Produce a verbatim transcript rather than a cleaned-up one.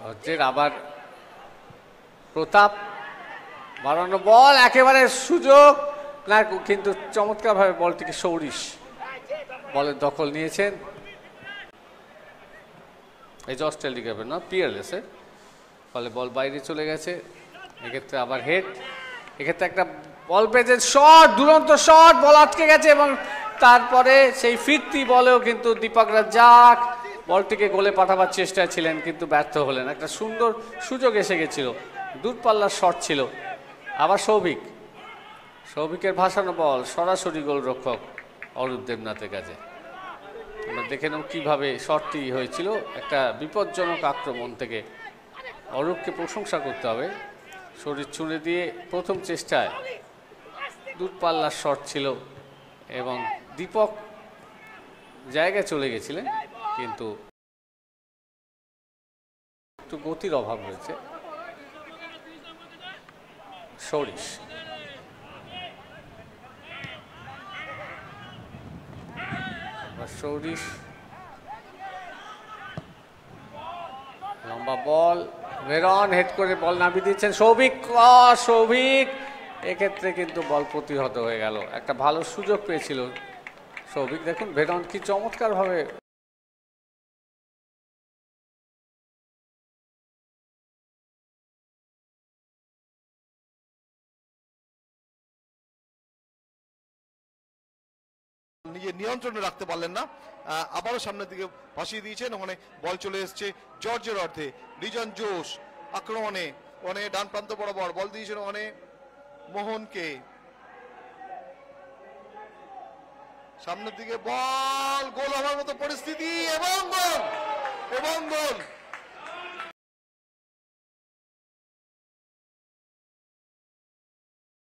হচ্ছে আবার প্রতাপ বাড়ানো বল, একেবারে সুযোগ না, কিন্তু চমৎকারভাবে বলটিকে সৌরিশ বলের দখল নিয়েছেন। এই জস টেলিগ্রাফের না পিয়ারলেসের ফলে বল বাইরে চলে গেছে। এক্ষেত্রে আবার হেড, এক্ষেত্রে একটা বল পেয়েছেন, শট, দুরন্ত শট, বল আটকে গেছে এবং তারপরে সেই ফিরতি বলেও কিন্তু দীপক রাজ্জাক বলটিকে গোলে পাঠাবার চেষ্টায় ছিলেন কিন্তু ব্যর্থ হলেন। একটা সুন্দর সুযোগ এসে গেছিল, দূরপাল্লার শট ছিল। আবার সৌভিক, সৌভিকের ভাসানো বল সরাসরি গোলরক্ষক অরূপ দেবনাথের কাছে। আমরা দেখে নেব কীভাবে শটটি হয়েছিল। একটা বিপজ্জনক আক্রমণ থেকে অরূপকে প্রশংসা করতে হবে। শরীর ছুঁড়ে দিয়ে প্রথম চেষ্টায় দূরপাল্লার শট ছিল এবং দীপক জায়গায় চলে গেছিলেন, কিন্তু একটু গতির অভাব রয়েছে। সৌরিশ সৌরিশ লম্বা বল, ভেরন হেড করে বল নামিয়ে দিচ্ছেন। সৌভিক, সৌভিক এক্ষেত্রে কিন্তু বল প্রতিহত হয়ে গেল। একটা ভালো সুযোগ পেয়েছিল সৌভিক। দেখুন ভেরন কি চমৎকার ভাবে নিজের নিয়ন্ত্রণে রাখতে পারলেন না, আবারও সামনের দিকে ভাসিয়ে দিয়েছেন। ওখানে বল চলে এসছে জর্জের অর্ধে। রিজন জোশ আক্রমণে ওখানে ডান প্রান্ত বরাবর বল দিয়েছেন ওখানে মোহনকে। সামনের দিকে বল, গোল হওয়ার মতো পরিস্থিতি এবং গোল এবং গোল